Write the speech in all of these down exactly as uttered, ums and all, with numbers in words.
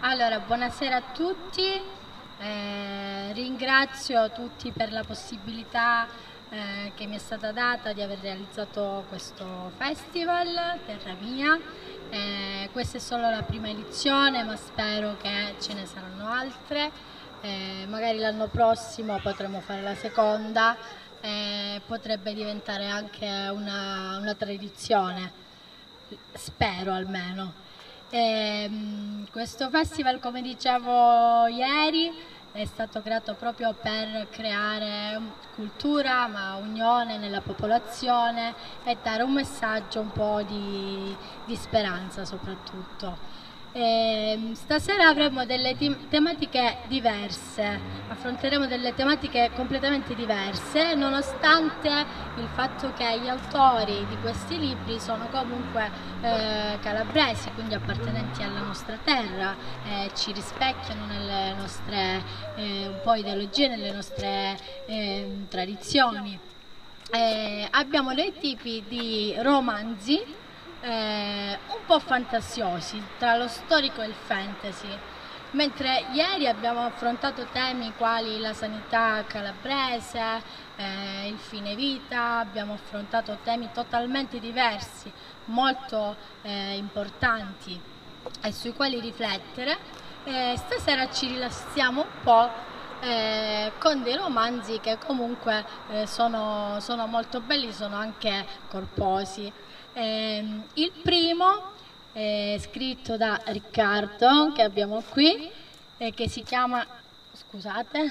Allora, buonasera a tutti, eh, ringrazio tutti per la possibilità eh, che mi è stata data di aver realizzato questo festival, Terra Mia. Eh, questa è solo la prima edizione, ma spero che ce ne saranno altre, eh, magari l'anno prossimo potremo fare la seconda, eh, potrebbe diventare anche una, una tradizione, spero almeno. E, questo festival, come dicevo ieri, è stato creato proprio per creare cultura ma unione nella popolazione e dare un messaggio un po' di, di speranza soprattutto. E stasera avremo delle tematiche diverse, affronteremo delle tematiche completamente diverse, nonostante il fatto che gli autori di questi libri sono comunque eh, calabresi, quindi appartenenti alla nostra terra, eh, ci rispecchiano nelle nostre eh, un po' ideologie, nelle nostre eh, tradizioni. Eh, abbiamo dei tipi di romanzi Eh, un po' fantasiosi tra lo storico e il fantasy, mentre ieri abbiamo affrontato temi quali la sanità calabrese, eh, il fine vita, abbiamo affrontato temi totalmente diversi, molto eh, importanti e sui quali riflettere. Eh, stasera ci rilassiamo un po' Eh, con dei romanzi che comunque eh, sono, sono molto belli, sono anche corposi. Eh, il primo è scritto da Riccardo, che abbiamo qui, eh, che si chiama, scusate,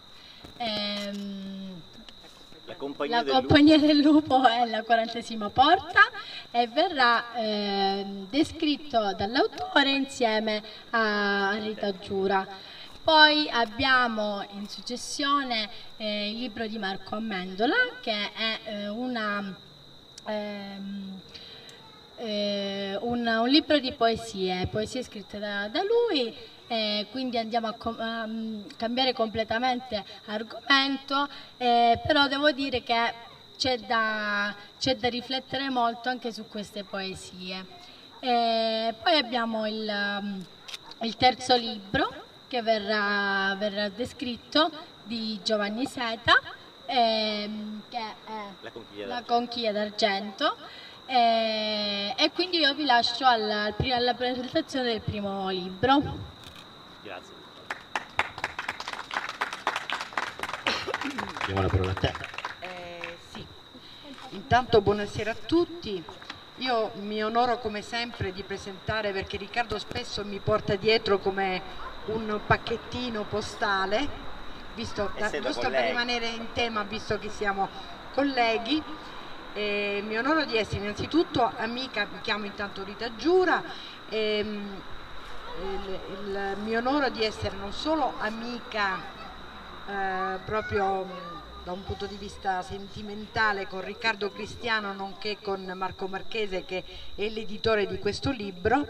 ehm, La compagnia, la del, compagnia lupo. del lupo è la quarantesima porta e verrà eh, descritto dall'autore insieme a Rita Giura. Poi abbiamo in successione eh, il libro di Marco Amendola, che è eh, una, ehm, eh, un, un libro di poesie, poesie scritte da, da lui, eh, quindi andiamo a, com a cambiare completamente argomento, eh, però devo dire che c'è da, c'è da riflettere molto anche su queste poesie. Eh, poi abbiamo il, il terzo libro, che verrà, verrà descritto, di Giovanni Seta, ehm, che è La conchiglia d'argento, eh, e quindi io vi lascio alla, alla presentazione del primo libro. Grazie. Diamo la parola a te. Eh, sì. Intanto buonasera a tutti. Io mi onoro come sempre di presentare, perché Riccardo spesso mi porta dietro come un pacchettino postale, visto, da, giusto per rimanere in tema, visto che siamo colleghi. Eh, mi onoro di essere innanzitutto amica, mi chiamo intanto Rita Giura, e, il, il mio onore di essere non solo amica eh, proprio da un punto di vista sentimentale con Riccardo Cristiano, nonché con Marco Marchese, che è l'editore di questo libro,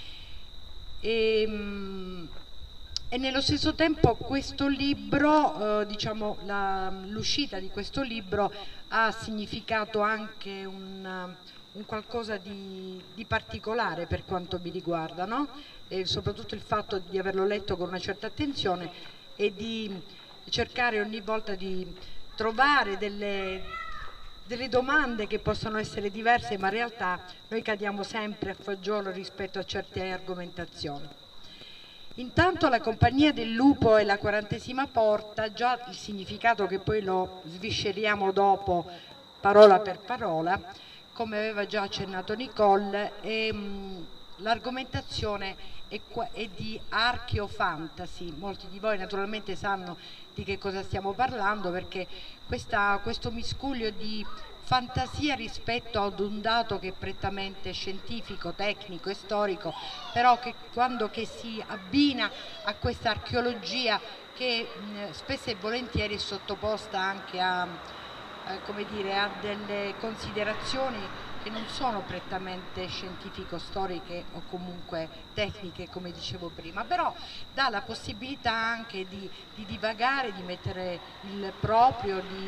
e, e nello stesso tempo questo libro, eh, diciamo, l'uscita di questo libro ha significato anche un, un qualcosa di, di particolare per quanto mi riguarda, no? E soprattutto il fatto di averlo letto con una certa attenzione e di cercare ogni volta di trovare delle, delle domande che possono essere diverse, ma in realtà noi cadiamo sempre a fagiolo rispetto a certe argomentazioni. Intanto La compagnia del lupo e la quarantesima porta, già il significato che poi lo svisceriamo dopo parola per parola, come aveva già accennato Nicole, l'argomentazione è, è di archeofantasy. Molti di voi naturalmente sanno di che cosa stiamo parlando, perché questa, questo miscuglio di fantasia rispetto ad un dato che è prettamente scientifico, tecnico e storico, però che quando che si abbina a questa archeologia che mh, spesso e volentieri è sottoposta anche a, eh, come dire, a delle considerazioni che non sono prettamente scientifico-storiche o comunque tecniche, come dicevo prima, però dà la possibilità anche di, di divagare, di mettere il proprio, di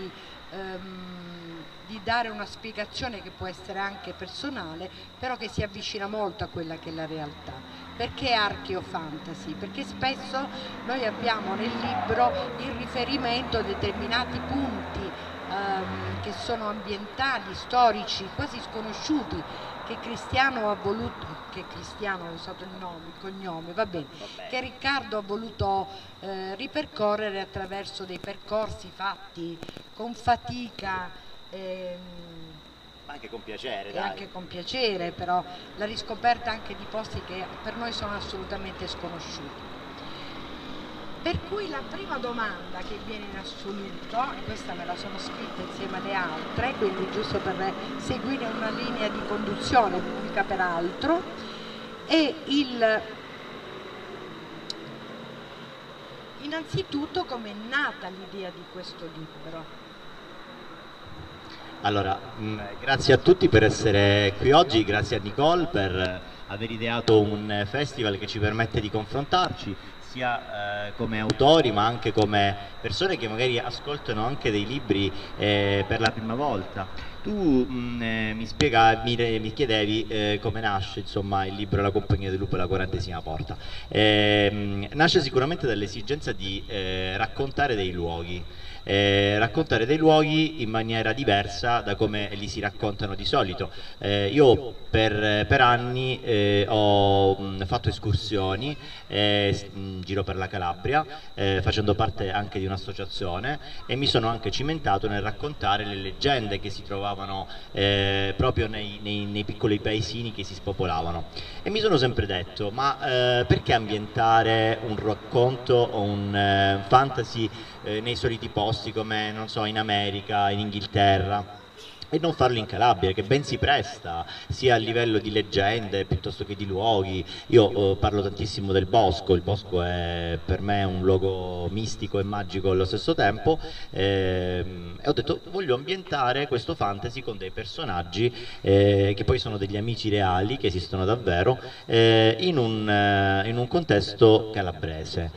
ehm, di dare una spiegazione che può essere anche personale, però che si avvicina molto a quella che è la realtà. Perché archeofantasy? Perché spesso noi abbiamo nel libro il riferimento a determinati punti ehm, che sono ambientali, storici, quasi sconosciuti, che Cristiano ha voluto, che Cristiano ha usato il nome, il cognome, va bene, che Riccardo ha voluto eh, ripercorrere attraverso dei percorsi fatti con fatica, ehm, ma anche con piacere, e dai. anche con piacere, però la riscoperta anche di posti che per noi sono assolutamente sconosciuti. Per cui la prima domanda che viene in assoluto, e questa me la sono scritta insieme alle altre, quindi giusto per seguire una linea di conduzione, unica peraltro, è il innanzitutto come è nata l'idea di questo libro. Allora, mh, grazie a tutti per essere qui oggi, grazie a Nicole per aver ideato un festival che ci permette di confrontarci sia eh, come autori ma anche come persone che magari ascoltano anche dei libri eh, per la prima volta. Tu mh, eh, mi spiegavi, mi, mi chiedevi eh, come nasce insomma il libro La compagnia del lupo e la quarantesima porta. Eh, mh, nasce sicuramente dall'esigenza di eh, raccontare dei luoghi. Eh, raccontare dei luoghi in maniera diversa da come li si raccontano di solito. Eh, io per, per anni eh, ho mh, fatto escursioni eh, in giro per la Calabria, eh, facendo parte anche di un'associazione, e mi sono anche cimentato nel raccontare le leggende che si trovavano eh, proprio nei, nei, nei piccoli paesini che si spopolavano. E mi sono sempre detto, ma eh, perché ambientare un racconto o un eh, fantasy eh, nei soliti posti come, non so, in America, in Inghilterra, e non farlo in Calabria, che ben si presta sia a livello di leggende piuttosto che di luoghi. Io eh, parlo tantissimo del bosco, il bosco è per me un luogo mistico e magico allo stesso tempo, ehm, e ho detto voglio ambientare questo fantasy con dei personaggi eh, che poi sono degli amici reali, che esistono davvero, eh, in, un, eh, in un contesto calabrese.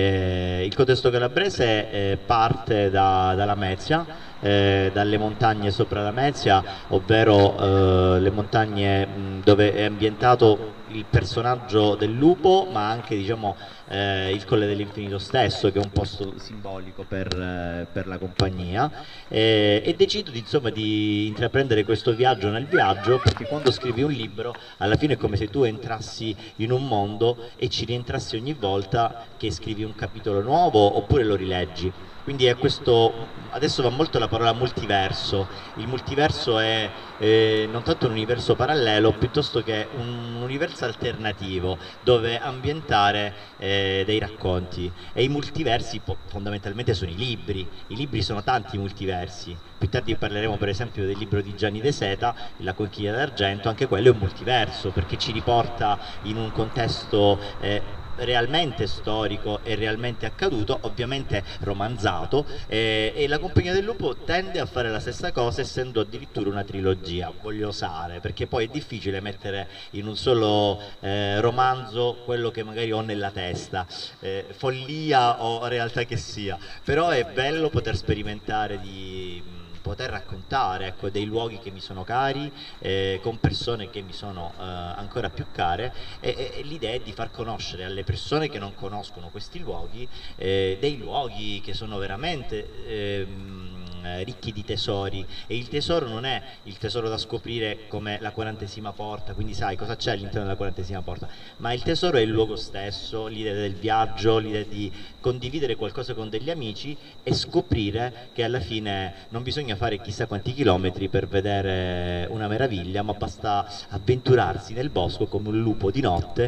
Eh, il contesto calabrese eh, parte da, dalla Lamezia, Eh, dalle montagne sopra la Lamezia, ovvero eh, le montagne mh, dove è ambientato il personaggio del lupo, ma anche diciamo eh, il Colle dell'Infinito stesso, che è un posto simbolico per, eh, per la compagnia, eh, e decido di, insomma, di intraprendere questo viaggio nel viaggio, perché quando scrivi un libro alla fine è come se tu entrassi in un mondo e ci rientrassi ogni volta che scrivi un capitolo nuovo oppure lo rileggi. Quindi è questo, adesso va molto la parola multiverso. Il multiverso è eh, non tanto un universo parallelo, piuttosto che un universo alternativo dove ambientare eh, dei racconti. E i multiversi fondamentalmente sono i libri. I libri sono tanti multiversi. Più tardi parleremo per esempio del libro di Gianni De Seta, La conchiglia d'argento. Anche quello è un multiverso perché ci riporta in un contesto eh, realmente storico e realmente accaduto, ovviamente romanzato, eh, e La compagnia del lupo tende a fare la stessa cosa, essendo addirittura una trilogia, voglio osare, perché poi è difficile mettere in un solo eh, romanzo quello che magari ho nella testa, eh, follia o realtà che sia, però è bello poter sperimentare di poter raccontare, ecco, dei luoghi che mi sono cari, eh, con persone che mi sono eh, ancora più care, e, e l'idea è di far conoscere alle persone che non conoscono questi luoghi eh, dei luoghi che sono veramente ehm, ricchi di tesori, e il tesoro non è il tesoro da scoprire come la quarantesima porta, quindi sai cosa c'è all'interno della quarantesima porta, ma il tesoro è il luogo stesso, l'idea del viaggio, l'idea di condividere qualcosa con degli amici e scoprire che alla fine non bisogna fare chissà quanti chilometri per vedere una meraviglia, ma basta avventurarsi nel bosco come un lupo di notte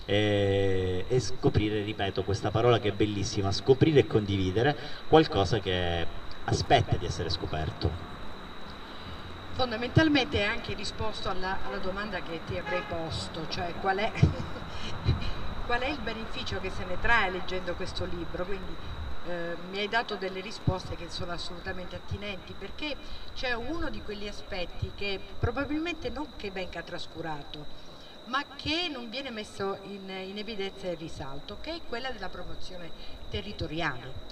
e, e scoprire, ripeto questa parola che è bellissima, scoprire e condividere qualcosa che aspetta di essere scoperto. Fondamentalmente hai anche risposto alla, alla domanda che ti avrei posto, cioè qual è, qual è il beneficio che se ne trae leggendo questo libro, quindi eh, mi hai dato delle risposte che sono assolutamente attinenti, perché c'è uno di quegli aspetti che probabilmente non che venga trascurato, ma che non viene messo in, in evidenza e in risalto, che è quella della promozione territoriale.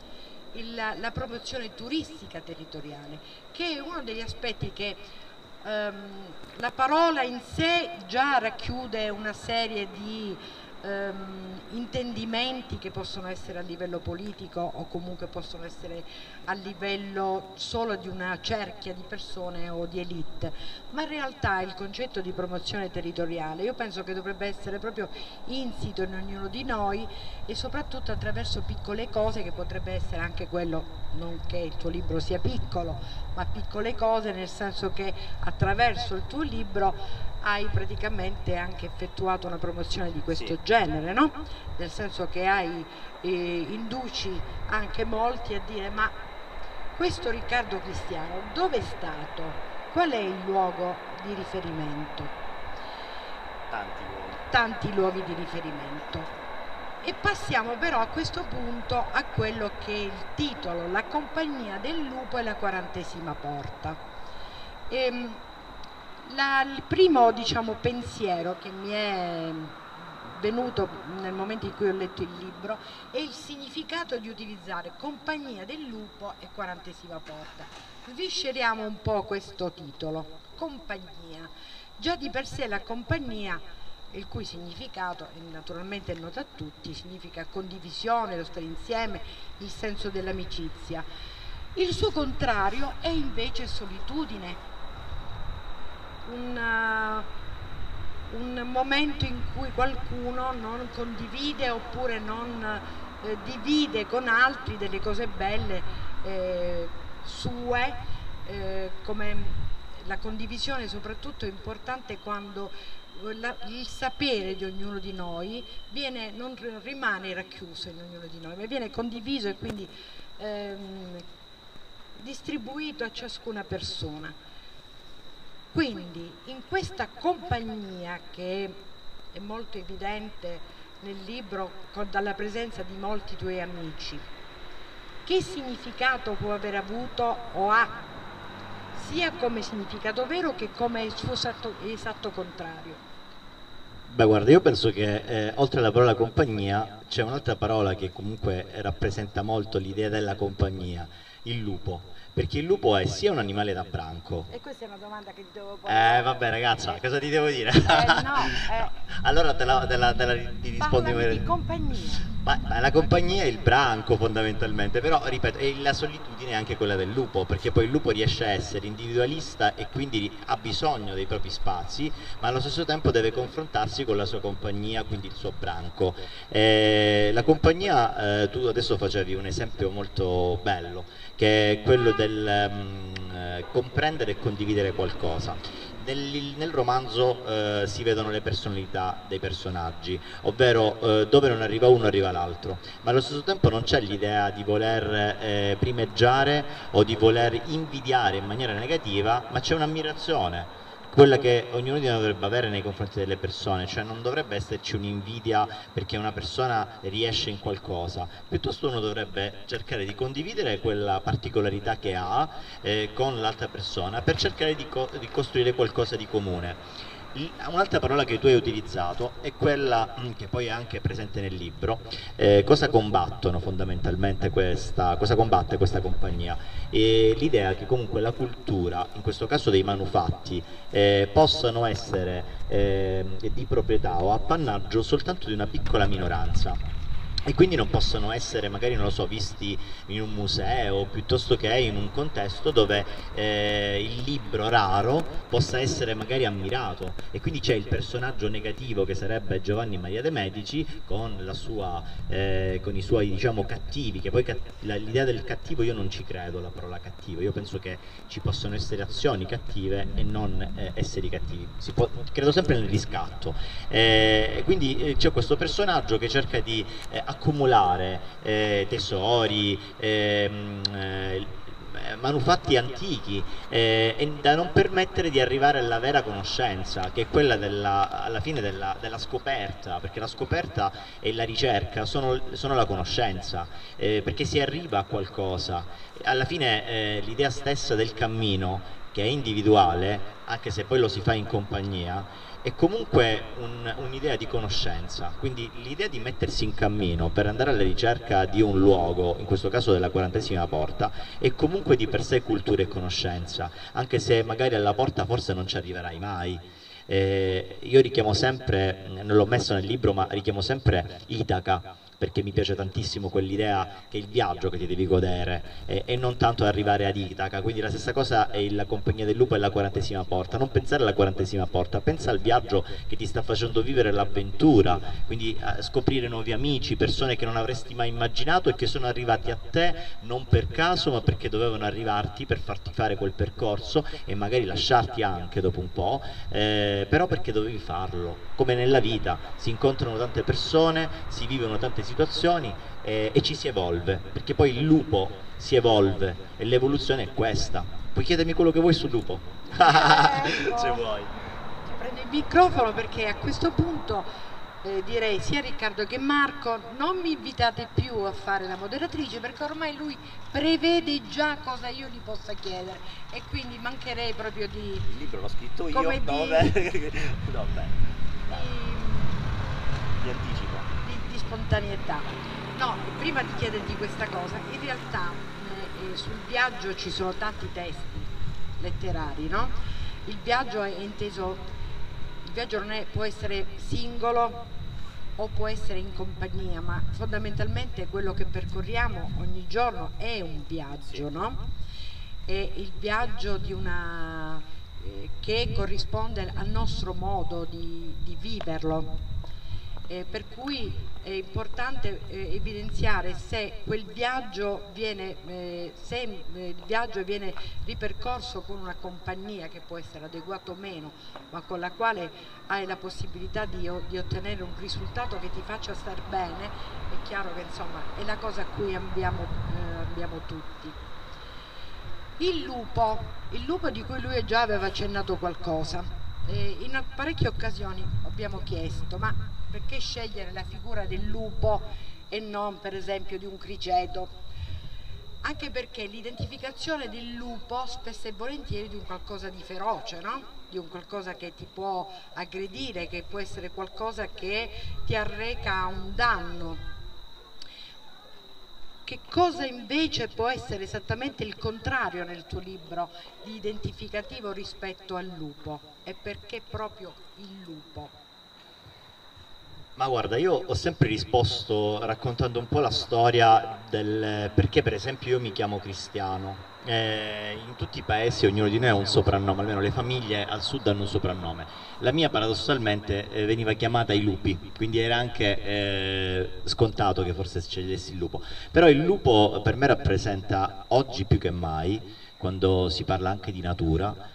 il, la promozione turistica territoriale, che è uno degli aspetti che ehm, la parola in sé già racchiude una serie di ehm, intendimenti che possono essere a livello politico o comunque possono essere a livello solo di una cerchia di persone o di elite, ma in realtà il concetto di promozione territoriale io penso che dovrebbe essere proprio insito in ognuno di noi e soprattutto attraverso piccole cose, che potrebbe essere anche quello, non che il tuo libro sia piccolo, ma piccole cose nel senso che attraverso il tuo libro hai praticamente anche effettuato una promozione di questo sì. genere, no? Nel senso che hai eh, induci anche molti a dire: ma questo Riccardo Cristiano dove è stato? Qual è il luogo di riferimento? Tanti luoghi. Tanti luoghi di riferimento. E passiamo però a questo punto a quello che è il titolo, La compagnia del lupo e la quarantesima porta. Ehm, La, il primo diciamo, pensiero che mi è venuto nel momento in cui ho letto il libro è il significato di utilizzare compagnia del lupo e quarantesima porta. Svisceriamo un po' questo titolo, compagnia. Già di per sé la compagnia, il cui significato è naturalmente noto a tutti, significa condivisione, lo stare insieme, il senso dell'amicizia. Il suo contrario è invece solitudine. Un, un momento in cui qualcuno non condivide oppure non eh, divide con altri delle cose belle eh, sue, eh, come la condivisione soprattutto è importante quando la, il sapere di ognuno di noi viene, non rimane racchiuso in ognuno di noi, ma viene condiviso e quindi ehm, distribuito a ciascuna persona. Quindi in questa compagnia, che è molto evidente nel libro con, dalla presenza di molti tuoi amici, che significato può aver avuto o ha, sia come significato vero che come il suo esatto, esatto contrario? Beh, guarda, io penso che eh, oltre alla parola compagnia c'è un'altra parola che comunque rappresenta molto l'idea della compagnia, il lupo. Perché il lupo è sia un animale da branco. E questa è una domanda che ti devo porre. Eh vabbè ragazza, cosa ti devo dire? Eh, no, eh. Allora te la, te la, te la ti rispondi. Parlami di compagnia. Ma, ma la compagnia è il branco fondamentalmente, però ripeto, è la solitudine è anche quella del lupo, perché poi il lupo riesce a essere individualista e quindi ha bisogno dei propri spazi, ma allo stesso tempo deve confrontarsi con la sua compagnia, quindi il suo branco. Eh, la compagnia, eh, tu adesso facevi un esempio molto bello, che è quello del um, eh, comprendere e condividere qualcosa. Nel, nel romanzo eh, si vedono le personalità dei personaggi, ovvero eh, dove non arriva uno arriva l'altro, ma allo stesso tempo non c'è l'idea di voler eh, primeggiare o di voler invidiare in maniera negativa, ma c'è un'ammirazione, quella che ognuno di noi dovrebbe avere nei confronti delle persone, cioè non dovrebbe esserci un'invidia perché una persona riesce in qualcosa, piuttosto uno dovrebbe cercare di condividere quella particolarità che ha eh, con l'altra persona per cercare di, co di costruire qualcosa di comune. Un'altra parola che tu hai utilizzato è quella che poi è anche presente nel libro, eh, cosa combattono fondamentalmente questa, cosa combatte questa compagnia? L'idea che comunque la cultura, in questo caso dei manufatti, eh, possano essere eh, di proprietà o appannaggio soltanto di una piccola minoranza. E quindi non possono essere magari, non lo so, visti in un museo piuttosto che in un contesto dove eh, il libro raro possa essere magari ammirato, e quindi c'è il personaggio negativo che sarebbe Giovanni Maria de Medici con, la sua, eh, con i suoi diciamo cattivi, che poi l'idea del cattivo io non ci credo, la parola cattivo, io penso che ci possono essere azioni cattive e non eh, esseri cattivi, si può, credo sempre nel riscatto, eh, quindi eh, c'è questo personaggio che cerca di eh, accumulare eh, tesori, ehm, eh, manufatti antichi eh, e da non permettere di arrivare alla vera conoscenza, che è quella della, alla fine della, della scoperta, perché la scoperta e la ricerca sono, sono la conoscenza, eh, perché si arriva a qualcosa. Alla fine eh, l'idea stessa del cammino che è individuale, anche se poi lo si fa in compagnia, è comunque un'idea un di conoscenza, quindi l'idea di mettersi in cammino per andare alla ricerca di un luogo, in questo caso della quarantesima porta, è comunque di per sé cultura e conoscenza, anche se magari alla porta forse non ci arriverai mai. Eh, io richiamo sempre, non l'ho messo nel libro, ma richiamo sempre Itaca, perché mi piace tantissimo quell'idea che è il viaggio che ti devi godere e, e non tanto arrivare ad Itaca. Quindi la stessa cosa è la Compagnia del Lupo e la quarantesima porta. Non pensare alla quarantesima porta, pensa al viaggio che ti sta facendo vivere l'avventura, quindi a scoprire nuovi amici, persone che non avresti mai immaginato e che sono arrivati a te non per caso, ma perché dovevano arrivarti per farti fare quel percorso e magari lasciarti anche dopo un po', eh, però perché dovevi farlo. Come nella vita, si incontrano tante persone, si vivono tante situazioni eh, e ci si evolve, perché poi il lupo si evolve e l'evoluzione è questa. Puoi chiedermi quello che vuoi sul lupo? Ecco. Se vuoi. Ti prendo il microfono perché a questo punto eh, direi sia Riccardo che Marco, non mi invitate più a fare la moderatrice perché ormai lui prevede già cosa io gli possa chiedere e quindi mancherei proprio di... Il libro l'ho scritto io, come dove? Di... no, beh. Di anticipo. Di, di spontaneità. No, prima di chiederti questa cosa, in realtà eh, sul viaggio ci sono tanti testi letterari, no? Il viaggio è inteso, il viaggio non è, può essere singolo o può essere in compagnia, ma fondamentalmente quello che percorriamo ogni giorno è un viaggio, no? È il viaggio di una, eh, che corrisponde al nostro modo di, di viverlo. Eh, per cui è importante eh, evidenziare se quel viaggio viene, eh, se eh, il viaggio viene ripercorso con una compagnia che può essere adeguata o meno, ma con la quale hai la possibilità di, di ottenere un risultato che ti faccia star bene, è chiaro che insomma è la cosa a cui ambiamo, eh, ambiamo tutti. Il lupo, il lupo di cui lui già aveva accennato qualcosa, eh, in parecchie occasioni abbiamo chiesto, ma perché scegliere la figura del lupo e non per esempio di un criceto? Anche perché l'identificazione del lupo spesso e volentieri di un qualcosa di feroce, no? Di un qualcosa che ti può aggredire, che può essere qualcosa che ti arreca un danno. Che cosa invece può essere esattamente il contrario nel tuo libro di identificativo rispetto al lupo? E perché proprio il lupo? Ma guarda, io ho sempre risposto raccontando un po' la storia del perché per esempio io mi chiamo Cristiano. Eh, in tutti i paesi ognuno di noi ha un soprannome, almeno le famiglie al sud hanno un soprannome. La mia paradossalmente eh, veniva chiamata i lupi, quindi era anche eh, scontato che forse scegliessi il lupo. Però il lupo per me rappresenta oggi più che mai, quando si parla anche di natura,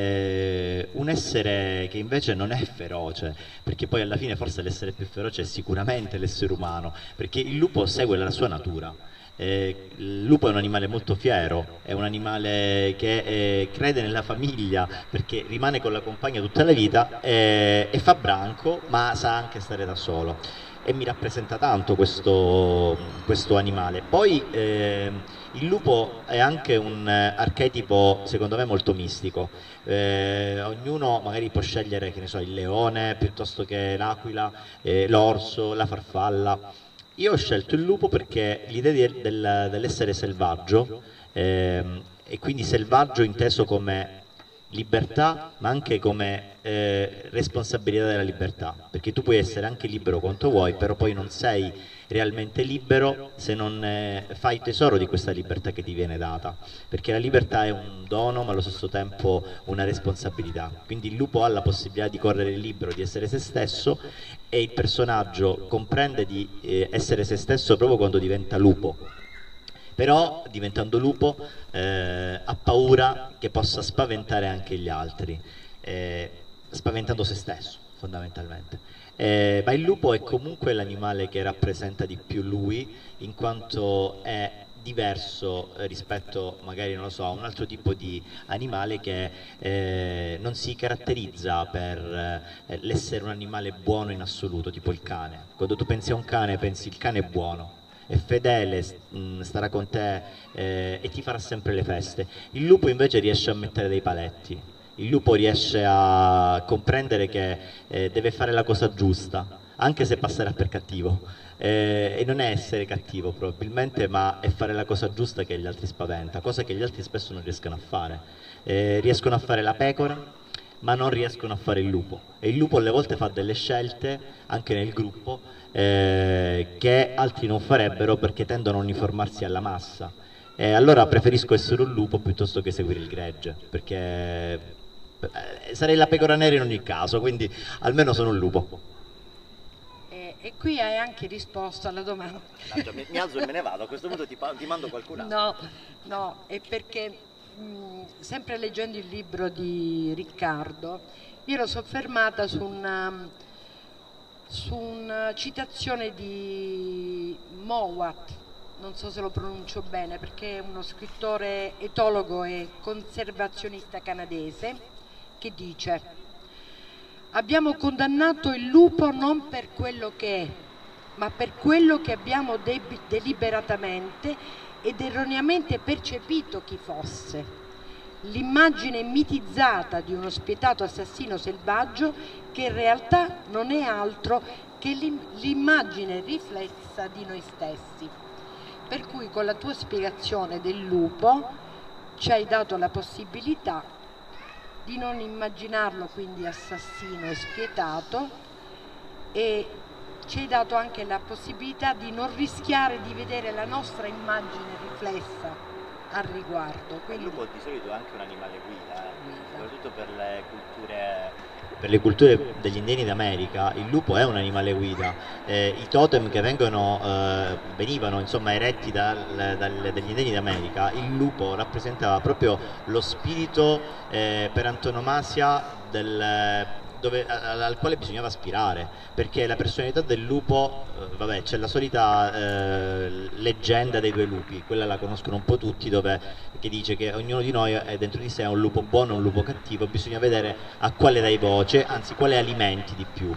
Eh, un essere che invece non è feroce, perché poi alla fine forse l'essere più feroce è sicuramente l'essere umano, perché il lupo segue la sua natura. Eh, il lupo è un animale molto fiero, è un animale che eh, crede nella famiglia perché rimane con la compagna tutta la vita eh, e fa branco, ma sa anche stare da solo e mi rappresenta tanto questo, questo animale. Poi eh, il lupo è anche un archetipo secondo me molto mistico, eh, ognuno magari può scegliere, che ne so, il leone piuttosto che l'aquila, eh, l'orso, la farfalla. Io ho scelto il lupo perché l'idea del, dell'essere selvaggio, eh, e quindi selvaggio inteso come libertà ma anche come eh, responsabilità della libertà, perché tu puoi essere anche libero quanto vuoi, però poi non sei realmente libero se non eh, fai tesoro di questa libertà che ti viene data, perché la libertà è un dono ma allo stesso tempo una responsabilità. Quindi il lupo ha la possibilità di correre libero, di essere se stesso, e il personaggio comprende di eh, essere se stesso proprio quando diventa lupo. Però diventando lupo eh, ha paura che possa spaventare anche gli altri, eh, spaventando se stesso fondamentalmente. Eh, ma il lupo è comunque l'animale che rappresenta di più lui, in quanto è diverso rispetto magari, non lo so, a un altro tipo di animale che eh, non si caratterizza per eh, l'essere un animale buono in assoluto, tipo il cane. Quando tu pensi a un cane pensi il cane è buono, è fedele, mh, starà con te eh, e ti farà sempre le feste. Il lupo invece riesce a mettere dei paletti, il lupo riesce a comprendere che eh, deve fare la cosa giusta, anche se passerà per cattivo. Eh, e non è essere cattivo probabilmente, ma è fare la cosa giusta che gli altri spaventa, cosa che gli altri spesso non riescono a fare. Eh, riescono a fare la pecora, ma non riescono a fare il lupo, e il lupo alle volte fa delle scelte anche nel gruppo eh, che altri non farebbero, perché tendono a uniformarsi alla massa. E allora preferisco essere un lupo piuttosto che seguire il gregge, perché eh, sarei la pecora nera in ogni caso, quindi almeno sono un lupo. E, e qui hai anche risposto alla domanda. Mi, mi alzo e me ne vado, a questo punto ti, ti mando qualcun altro. No, no, è perché mh, sempre leggendo il libro di Riccardo mi ero soffermata su una, su una citazione di Mowat, non so se lo pronuncio bene, perché è uno scrittore etologo e conservazionista canadese, che dice: abbiamo condannato il lupo non per quello che è, ma per quello che abbiamo de deliberatamente ed erroneamente percepito chi fosse. L'immagine mitizzata di uno spietato assassino selvaggio che in realtà non è altro che l'immagine riflessa di noi stessi. Per cui con la tua spiegazione del lupo ci hai dato la possibilità di non immaginarlo quindi assassino e spietato, e ci hai dato anche la possibilità di non rischiare di vedere la nostra immagine riflessa al riguardo. Quindi... Il lupo di solito è anche un animale guida, eh? Soprattutto per le culture, per le culture degli indiani d'America, il lupo è un animale guida. Eh, I totem che vengono, eh, venivano insomma eretti dal, dal, dagli indiani d'America, il lupo rappresentava proprio lo spirito eh, per antonomasia del... Dove, al quale bisognava aspirare, perché la personalità del lupo, eh, vabbè, c'è la solita eh, leggenda dei due lupi, quella la conoscono un po' tutti, dove, che dice che ognuno di noi è dentro di sé un lupo buono e un lupo cattivo, bisogna vedere a quale dai voce, anzi quale alimenti di più.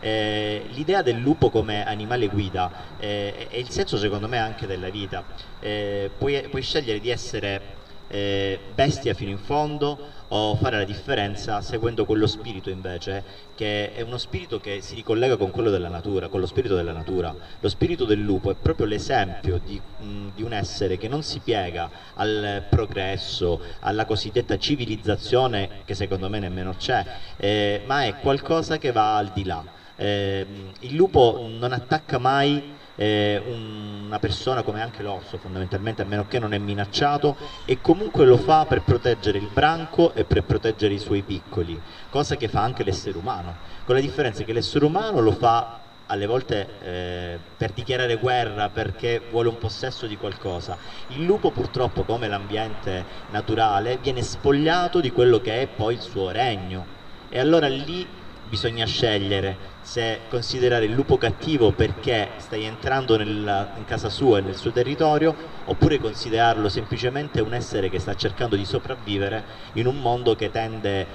Eh, l'idea del lupo come animale guida eh, è il senso secondo me anche della vita. Eh, puoi, puoi scegliere di essere eh, bestia fino in fondo, o fare la differenza seguendo quello spirito invece, che è uno spirito che si ricollega con quello della natura, con lo spirito della natura. Lo spirito del lupo è proprio l'esempio di, mh, di un essere che non si piega al progresso, alla cosiddetta civilizzazione, che secondo me nemmeno c'è, eh, ma è qualcosa che va al di là. Eh, il lupo non attacca mai Eh, una persona, come anche l'orso fondamentalmente, a meno che non è minacciato, e comunque lo fa per proteggere il branco e per proteggere i suoi piccoli, cosa che fa anche l'essere umano, con la differenza che l'essere umano lo fa alle volte eh, per dichiarare guerra, perché vuole un possesso di qualcosa. Il lupo purtroppo, come l'ambiente naturale, viene spogliato di quello che è poi il suo regno, e allora lì bisogna scegliere se considerare il lupo cattivo perché stai entrando nella, in casa sua e nel suo territorio, oppure considerarlo semplicemente un essere che sta cercando di sopravvivere in un mondo che tende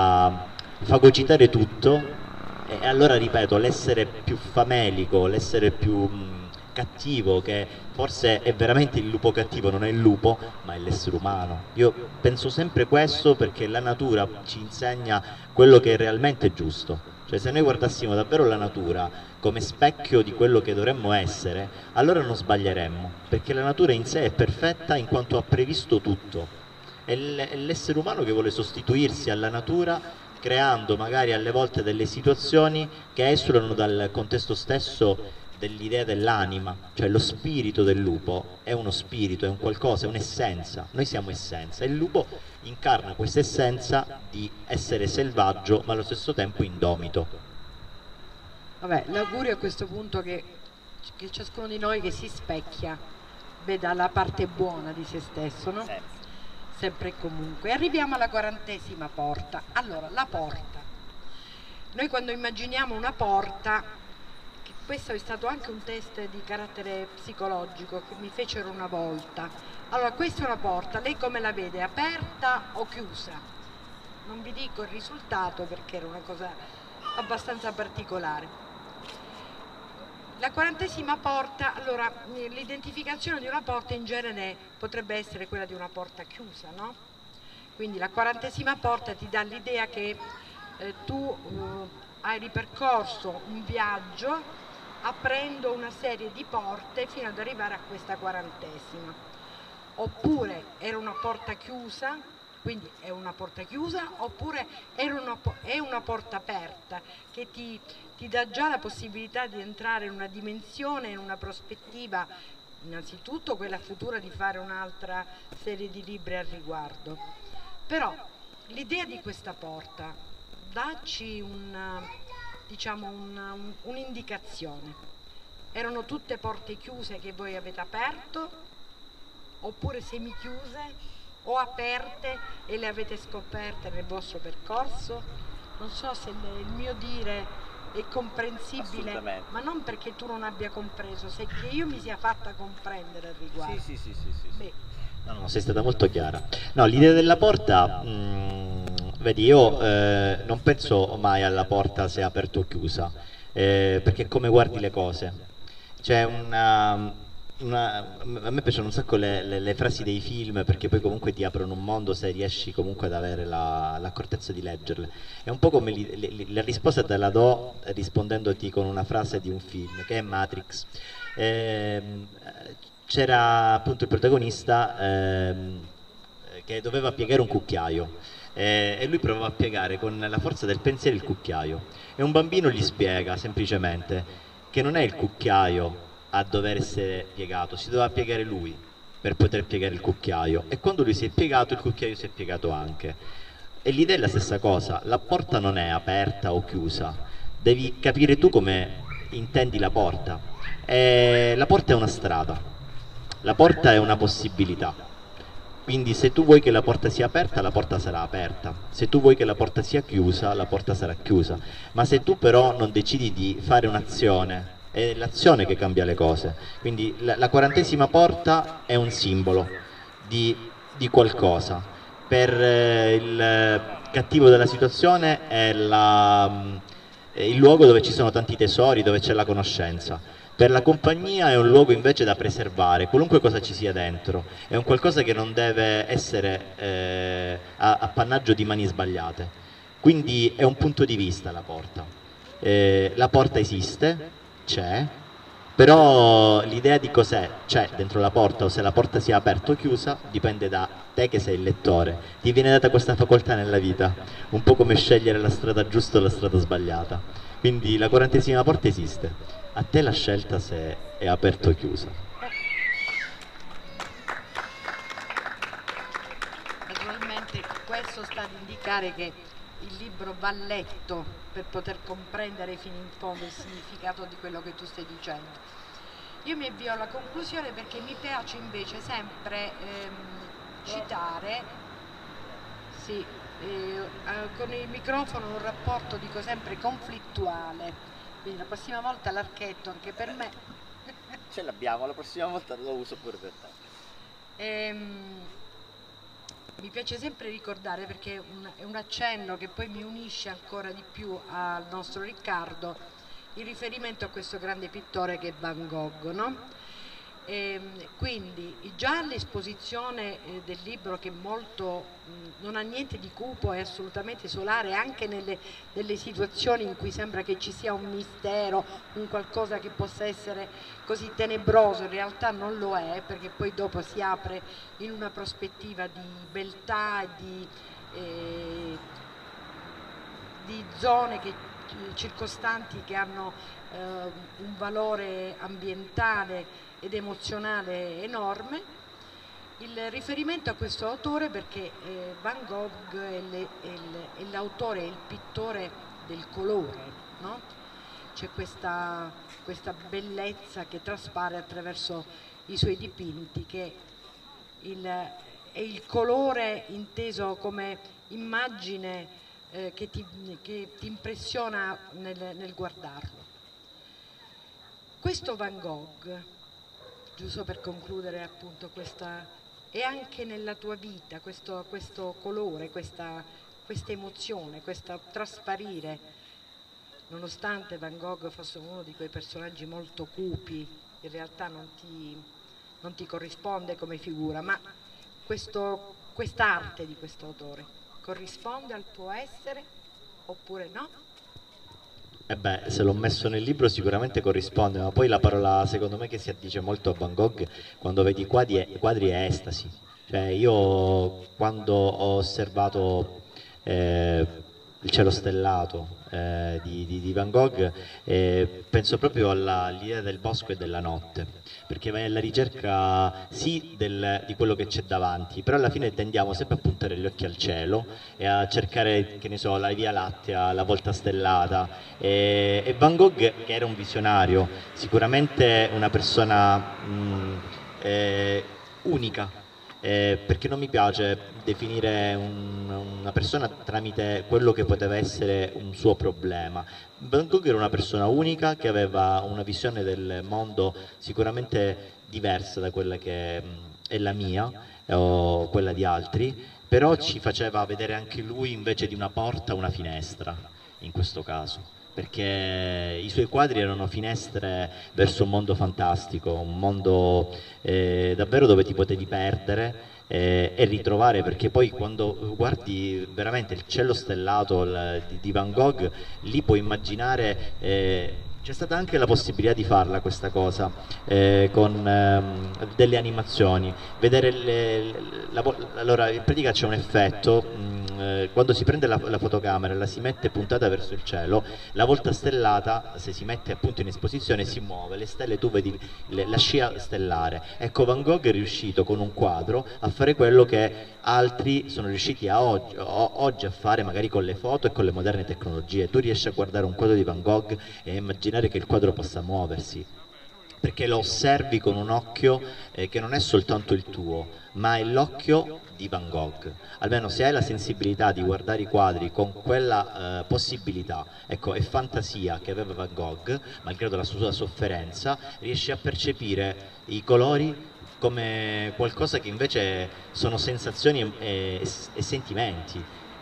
a fagocitare tutto. E allora ripeto, l'essere più famelico, l'essere più mh, cattivo, che forse è veramente il lupo cattivo, non è il lupo, ma è l'essere umano. Io penso sempre questo, perché la natura ci insegna quello che è realmente giusto. Cioè, se noi guardassimo davvero la natura come specchio di quello che dovremmo essere, allora non sbaglieremmo, perché la natura in sé è perfetta in quanto ha previsto tutto. È l'essere umano che vuole sostituirsi alla natura, creando magari alle volte delle situazioni che esulano dal contesto stesso dell'idea dell'anima. Cioè lo spirito del lupo è uno spirito, è un qualcosa, è un'essenza. Noi siamo essenza, e il lupo incarna questa essenza di essere selvaggio ma allo stesso tempo indomito. Vabbè, l'augurio a questo punto che, che ciascuno di noi che si specchia veda la parte buona di se stesso, no? Sempre. Sempre e comunque. Arriviamo alla quarantesima porta. Allora, la porta. Noi quando immaginiamo una porta, che questo è stato anche un test di carattere psicologico che mi fecero una volta. Allora, questa è una porta, lei come la vede? Aperta o chiusa? Non vi dico il risultato perché era una cosa abbastanza particolare. La quarantesima porta, allora l'identificazione di una porta in genere potrebbe essere quella di una porta chiusa, no? Quindi la quarantesima porta ti dà l'idea che eh, tu eh, hai ripercorso un viaggio aprendo una serie di porte fino ad arrivare a questa quarantesima. Oppure era una porta chiusa, quindi è una porta chiusa, oppure era una, è una porta aperta che ti, ti dà già la possibilità di entrare in una dimensione, in una prospettiva, innanzitutto quella futura di fare un'altra serie di libri al riguardo. Però l'idea di questa porta, dacci un, diciamo un, un'indicazione. Erano tutte porte chiuse che voi avete aperto, oppure semichiuse, o aperte e le avete scoperte nel vostro percorso? Non so se il mio dire è comprensibile, ma non perché tu non abbia compreso, se che io mi sia fatta comprendere al riguardo. Sì, sì, sì, sì, sì. Beh. No, no, sei stata molto chiara. No, l'idea della porta, mh, vedi, io eh, non penso mai alla porta se è aperta o chiusa, eh, perché è come guardi le cose. C'è una... Una, a me piacciono un sacco le, le, le frasi dei film, perché poi comunque ti aprono un mondo se riesci comunque ad avere l'accortezza la, di leggerle. È un po' come li, li, la risposta te la do rispondendoti con una frase di un film che è Matrix. Ehm, c'era appunto il protagonista ehm, che doveva piegare un cucchiaio eh, e lui provava a piegare con la forza del pensiero il cucchiaio, e un bambino gli spiega semplicemente che non è il cucchiaio a dover essere piegato, si doveva piegare lui per poter piegare il cucchiaio, e quando lui si è piegato il cucchiaio si è piegato anche. E l'idea è la stessa cosa, la porta non è aperta o chiusa, devi capire tu come intendi la porta. E la porta è una strada, la porta è una possibilità, quindi se tu vuoi che la porta sia aperta, la porta sarà aperta, se tu vuoi che la porta sia chiusa, la porta sarà chiusa, ma se tu però non decidi di fare un'azione, è l'azione che cambia le cose. Quindi la, la quarantesima porta è un simbolo di, di qualcosa. Per eh, il cattivo della situazione è, la, è il luogo dove ci sono tanti tesori, dove c'è la conoscenza. Per la compagnia è un luogo invece da preservare, qualunque cosa ci sia dentro. È un qualcosa che non deve essere eh, appannaggio di mani sbagliate. Quindi è un punto di vista la porta. Eh, la porta esiste, c'è, però l'idea di cos'è c'è dentro la porta, o se la porta sia aperta o chiusa dipende da te che sei il lettore. Ti viene data questa facoltà nella vita, un po' come scegliere la strada giusta o la strada sbagliata. Quindi la quarantesima porta esiste, a te la scelta se è aperta o chiusa. Naturalmente questo sta ad indicare che il libro va letto per poter comprendere fino in fondo il significato di quello che tu stai dicendo. Io mi avvio alla conclusione perché mi piace invece sempre ehm, citare, sì, eh, con il microfono un rapporto, dico sempre, conflittuale, quindi la prossima volta l'archetto anche per me. Ce l'abbiamo, la prossima volta lo uso pure per te. Ehm, Mi piace sempre ricordare, perché è un, è un accenno che poi mi unisce ancora di più al nostro Riccardo, il riferimento a questo grande pittore che è Van Gogh, no? E quindi già l'esposizione eh, del libro, che molto mh, non ha niente di cupo, è assolutamente solare, anche nelle, nelle situazioni in cui sembra che ci sia un mistero, un qualcosa che possa essere così tenebroso, in realtà non lo è, perché poi dopo si apre in una prospettiva di beltà, di, eh, di zone che, circostanti che hanno eh, un valore ambientale ed emozionale enorme. Il riferimento a questo autore perché eh, Van Gogh è l'autore, è il pittore del colore, no? C'è questa, questa bellezza che traspare attraverso i suoi dipinti, che il, è il colore inteso come immagine eh, che, ti, che ti impressiona nel, nel guardarlo. Questo Van Gogh, giusto per concludere appunto questa, è anche nella tua vita questo, questo colore, questa, questa emozione, questo trasparire nonostante Van Gogh fosse uno di quei personaggi molto cupi, in realtà non ti, non ti corrisponde come figura, ma questo, quest'arte di questo autore corrisponde al tuo essere oppure no? Eh beh, se l'ho messo nel libro sicuramente corrisponde, ma poi la parola secondo me che si addice molto a Van Gogh quando vedi i quadri è, quadri è estasi. Cioè io quando ho osservato eh, il cielo stellato eh, di, di, di Van Gogh eh, penso proprio all'idea del bosco e della notte, perché vai alla ricerca sì del, di quello che c'è davanti, però alla fine tendiamo sempre a puntare gli occhi al cielo e a cercare, che ne so, la Via Lattea, la volta stellata, e, e Van Gogh, che era un visionario, sicuramente una persona mh, eh, unica, Eh, perché non mi piace definire un, una persona tramite quello che poteva essere un suo problema. Van Gogh era una persona unica che aveva una visione del mondo sicuramente diversa da quella che è la mia o quella di altri, però ci faceva vedere anche lui invece di una porta una finestra in questo caso, perché i suoi quadri erano finestre verso un mondo fantastico, un mondo eh, davvero dove ti potevi perdere eh, e ritrovare, perché poi quando guardi veramente il cielo stellato il, di, di Van Gogh, lì puoi immaginare, eh, c'è stata anche la possibilità di farla questa cosa, eh, con ehm, delle animazioni, vedere le, le, la, allora in pratica c'è un effetto, mh, eh, quando si prende la, la fotocamera e la si mette puntata verso il cielo, la volta stellata, se si mette appunto in esposizione, si muove, le stelle tu vedi le, la scia stellare. Ecco, Van Gogh è riuscito con un quadro a fare quello che altri sono riusciti a oggi, o, oggi a fare magari con le foto e con le moderne tecnologie. Tu riesci a guardare un quadro di Van Gogh e immaginare che il quadro possa muoversi, perché lo osservi con un occhio eh, che non è soltanto il tuo, ma è l'occhio di Van Gogh. Almeno se hai la sensibilità di guardare i quadri con quella eh, possibilità, ecco, e fantasia che aveva Van Gogh, malgrado la sua sofferenza, riesci a percepire i colori come qualcosa che invece sono sensazioni e, e, e sentimenti,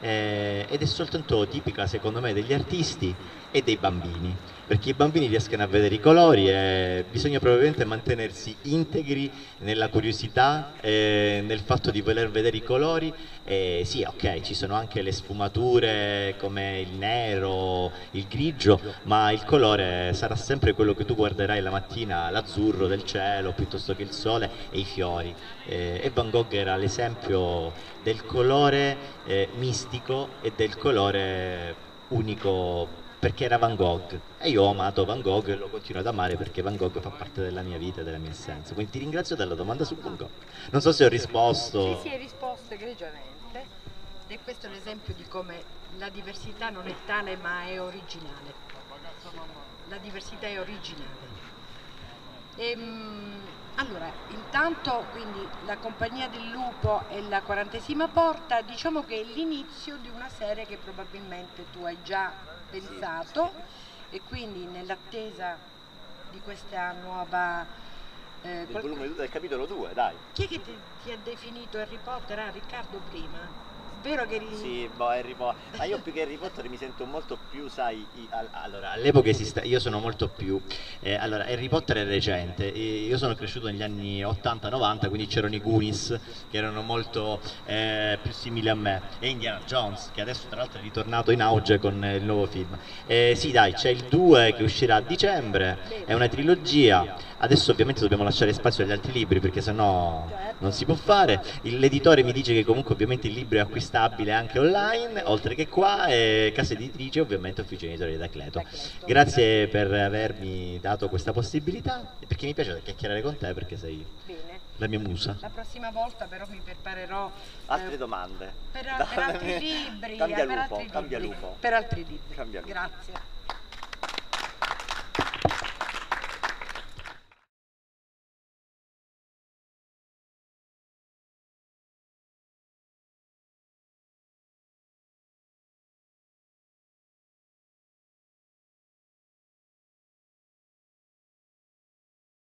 eh, ed è soltanto tipica secondo me degli artisti e dei bambini, perché i bambini riescono a vedere i colori e bisogna probabilmente mantenersi integri nella curiosità, eh, nel fatto di voler vedere i colori. E sì, ok, ci sono anche le sfumature come il nero, il grigio, ma il colore sarà sempre quello che tu guarderai la mattina, l'azzurro del cielo piuttosto che il sole e i fiori. Eh, e Van Gogh era l'esempio del colore eh, mistico e del colore unico, perché era Van Gogh, e io ho amato Van Gogh e lo continuo ad amare perché Van Gogh fa parte della mia vita e della mia essenza. Quindi ti ringrazio della domanda su Van Gogh. Non so se ho risposto. Sì, sì, hai risposto egregiamente, ed è questo l'esempio di come la diversità non è tale ma è originale. La diversità è originale. Ehm, allora, intanto quindi la Compagnia del Lupo e la quarantesima porta, diciamo che è l'inizio di una serie che probabilmente tu hai già pensato, e quindi nell'attesa di questa nuova eh, del volume del capitolo due, dai. Chi è che ti, ti ha definito Harry Potter? Ah, Riccardo prima. Vero che eri... Sì, boh, Harry Potter. Ma io più che Harry Potter mi sento molto più, sai, i, al, allora, all'epoca esiste, io sono molto più, eh, allora, Harry Potter è recente, io sono cresciuto negli anni ottanta novanta, quindi c'erano i Goonies, che erano molto eh, più simili a me, e Indiana Jones, che adesso tra l'altro è ritornato in auge con il nuovo film. Eh, sì, dai, c'è il due che uscirà a dicembre, è una trilogia. Adesso ovviamente dobbiamo lasciare spazio agli altri libri perché sennò non si può fare. L'editore mi dice che comunque ovviamente il libro è acquistabile anche online, oltre che qua, e casa editrice ovviamente Ufficio Editore D'Acleto. Grazie per avermi dato questa possibilità, perché mi piace chiacchierare con te perché sei Bene. la mia musa. La prossima volta però mi preparerò Altre eh, domande. Per, per altri libri, Cambia per lupo, altri cambia libri, lupo. Per altri libri. Cambia lupo. Grazie.